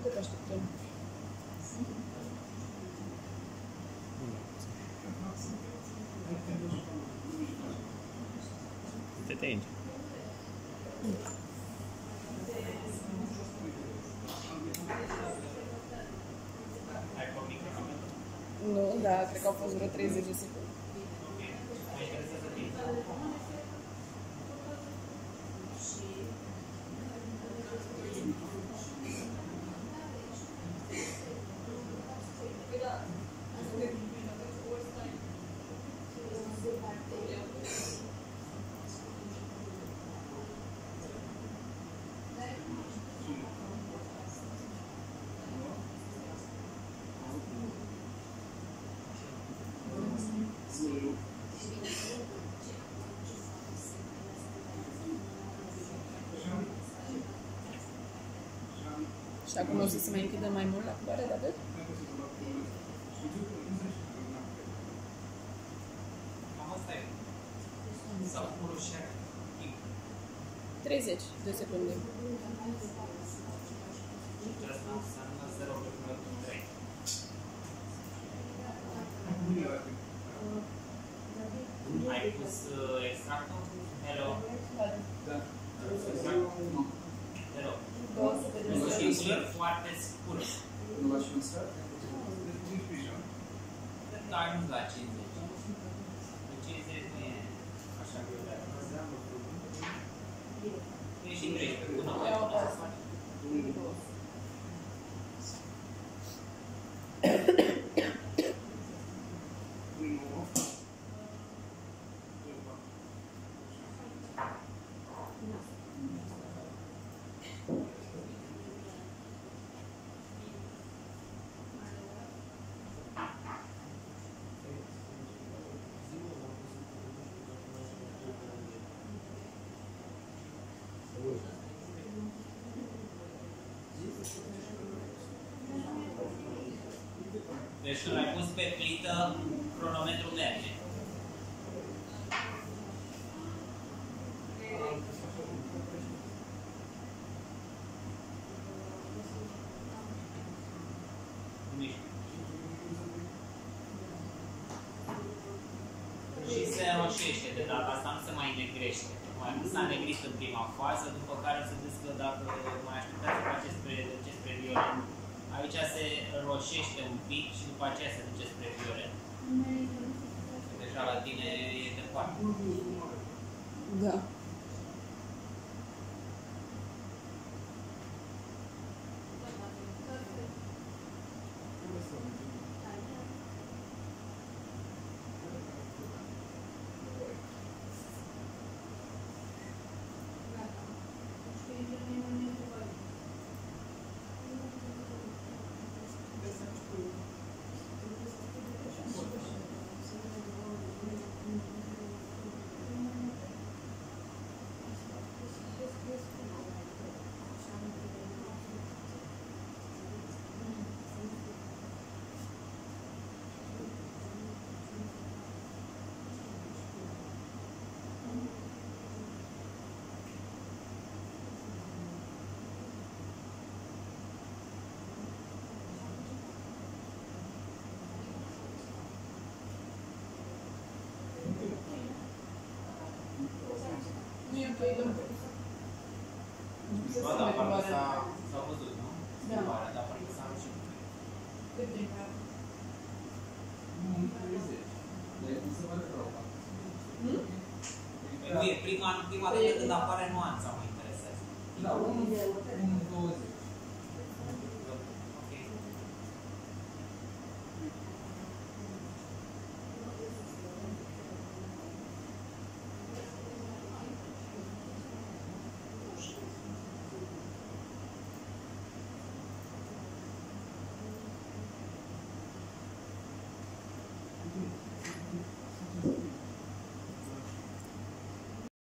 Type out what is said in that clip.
Cât așteptăm? Uite-te aici. Nu, da, cred că au fost vreo 30 de secunde. Și acum o să se mai închidă mai mult la culoare de atât? Asta e. Sau purul și 30 de secunde. asta înseamnă 0,3. Ai pus extractul? Hello? Da. Extractul? Hello? Și culori foarte scurte. Nu l-aș lăsat? Cred că ai ajuns la 50. De 50 nu e așa greu de atât. E și 13. Până mai până să faci. Deci când l-ai pus pe plită, cronometrul merge. Și se roșește de data asta, nu se mai negrește. Nu s-a negrit în prima fază, după care o să vedeți că dacă mai așteptați să faceți spre violet, aici se roșește un pic și după aceea se duce spre violet. Deja la tine e departe. Da. Nu e ok, domnule. Ba da, parcă s-a văzut, nu? Da. Da, parcă s-a reușit. Cât timp ai? Nu, 30. Dar e cum să vă rău. Prima dată când apare nuanța mă interesează. Da, 1,20.